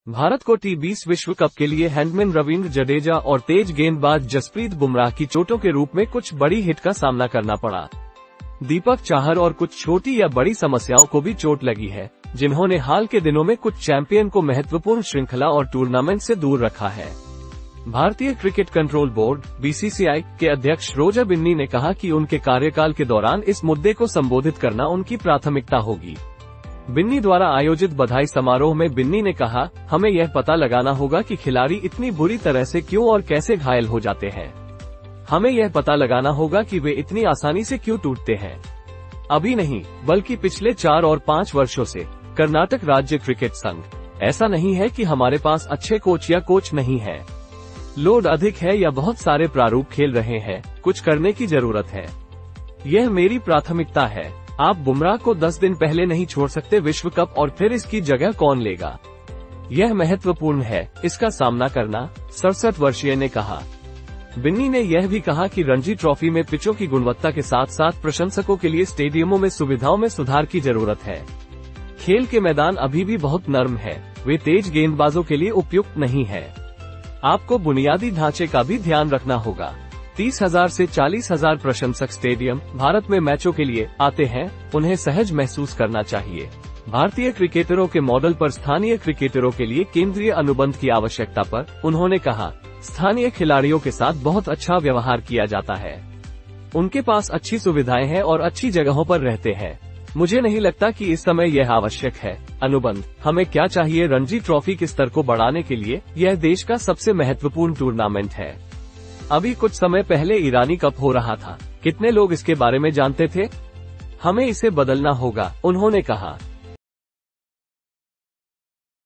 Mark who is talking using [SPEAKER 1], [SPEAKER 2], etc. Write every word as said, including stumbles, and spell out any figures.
[SPEAKER 1] भारत को टी बीस विश्व कप के लिए हैंडमैन रवींद्र जडेजा और तेज गेंदबाज जसप्रीत बुमराह की चोटों के रूप में कुछ बड़ी हिट का सामना करना पड़ा। दीपक चाहर और कुछ छोटी या बड़ी समस्याओं को भी चोट लगी है, जिन्होंने हाल के दिनों में कुछ चैंपियन को महत्वपूर्ण श्रृंखला और टूर्नामेंट से दूर रखा है। भारतीय cricket control board B C C I के अध्यक्ष रोजर बिन्नी ने कहा कि उनके कार्यकाल के दौरान इस मुद्दे को संबोधित करना उनकी प्राथमिकता होगी। बिन्नी द्वारा आयोजित बधाई समारोह में बिन्नी ने कहा, हमें यह पता लगाना होगा कि खिलाड़ी इतनी बुरी तरह से क्यों और कैसे घायल हो जाते हैं। हमें यह पता लगाना होगा कि वे इतनी आसानी से क्यों टूटते हैं। अभी नहीं, बल्कि पिछले चार और पाँच वर्षों से कर्नाटक राज्य क्रिकेट संघ, ऐसा नहीं है कि हमारे पास अच्छे कोच या कोच नहीं है। लोड अधिक है या बहुत सारे प्रारूप खेल रहे हैं, कुछ करने की जरूरत है। यह मेरी प्राथमिकता है। आप बुमराह को दस दिन पहले नहीं छोड़ सकते विश्व कप, और फिर इसकी जगह कौन लेगा। यह महत्वपूर्ण है, इसका सामना करना, सड़सठ वर्षीय ने कहा। बिन्नी ने यह भी कहा कि रणजी ट्रॉफी में पिचों की गुणवत्ता के साथ साथ प्रशंसकों के लिए स्टेडियमों में सुविधाओं में सुधार की जरूरत है। खेल के मैदान अभी भी बहुत नर्म है, वे तेज गेंदबाजों के लिए उपयुक्त नहीं है। आपको बुनियादी ढांचे का भी ध्यान रखना होगा। तीस हजार से चालीस हजार प्रशंसक स्टेडियम भारत में मैचों के लिए आते हैं, उन्हें सहज महसूस करना चाहिए। भारतीय क्रिकेटरों के मॉडल पर स्थानीय क्रिकेटरों के लिए केंद्रीय अनुबंध की आवश्यकता पर उन्होंने कहा, स्थानीय खिलाड़ियों के साथ बहुत अच्छा व्यवहार किया जाता है। उनके पास अच्छी सुविधाएं हैं और अच्छी जगहों पर रहते हैं। मुझे नहीं लगता कि इस समय यह आवश्यक है। अनुबंध, हमें क्या चाहिए? रणजी ट्रॉफी के स्तर को बढ़ाने के लिए यह देश का सबसे महत्वपूर्ण टूर्नामेंट है। अभी कुछ समय पहले ईरानी कप हो रहा था, कितने लोग इसके बारे में जानते थे? हमें इसे बदलना होगा, उन्होंने कहा।